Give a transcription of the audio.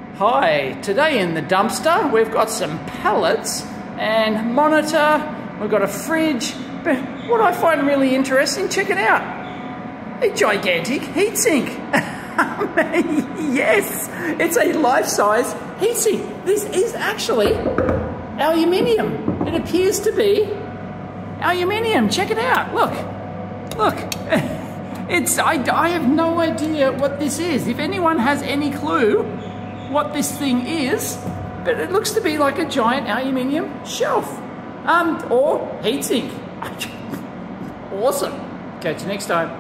Hi, today in the dumpster we've got some pallets and monitor, we've got a fridge, but what I find really interesting, check it out, a gigantic heatsink. Yes, it's a life-size heatsink. This is actually aluminium. It appears to be aluminium. Check it out, look. I have no idea what this is. If anyone has any clue what this thing is, but it looks to be like a giant aluminium shelf, or heatsink. Awesome. Catch you next time.